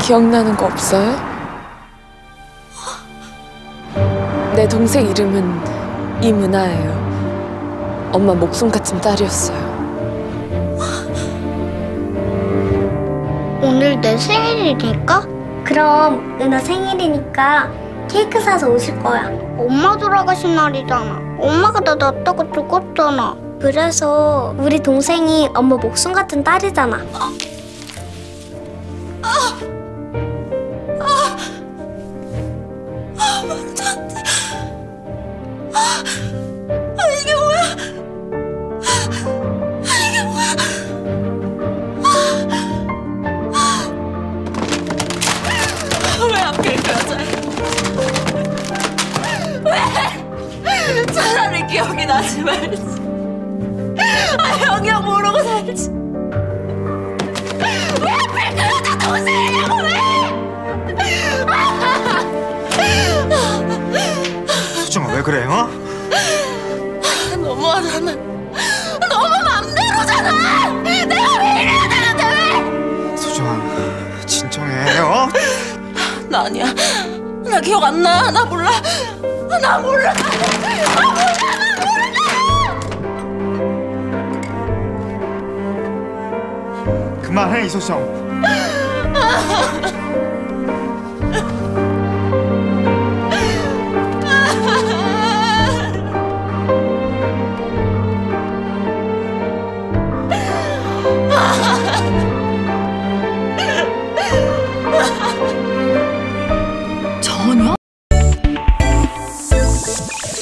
기억나는 거 없어요? 내 동생 이름은 이문아예요. 엄마 목숨 같은 딸이었어요. 오늘 내 생일이니까? 그럼 은하 생일이니까 케이크 사서 오실 거야. 엄마 돌아가신 날이잖아. 엄마가 나 낳았다가 죽었잖아. 그래서 우리 동생이 엄마 목숨 같은 딸이잖아. 말도 안 돼. 이게 뭐야? 이게 뭐야? 왜 하필 그 여자야? 왜? 차라리 기억이 나지 말지. 영영 모르고 살지. 왜 하필 그 여자 동생이냐고 왜? 수정아 왜 그래? 어? 너무하잖아. 너무 맘대로잖아. 내가 왜 이래야 되는데 왜? 수정아 진정해. 어? 나 아니야. 나 기억 안 나. 나 몰라. 나 몰라. 그만해 이소정. 전혀?